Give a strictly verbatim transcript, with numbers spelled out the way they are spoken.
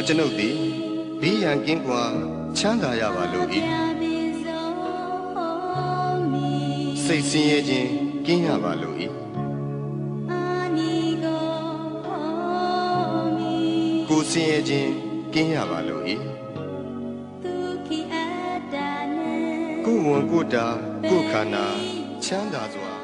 ကျွန်ုပ်သည်ဘေးရန်ကင်းကွာချမ်းသာရပါလို့၏စိတ်ဆင်းရဲခြင်းကင်းရပါလို့၏ကိုယ်ဆင်းရဲခြင်းကင်းရပါလို့၏ကိုယ်ဝန်ကိုယ်တာကိုယ်ခန္ဓာချမ်းသာစွာ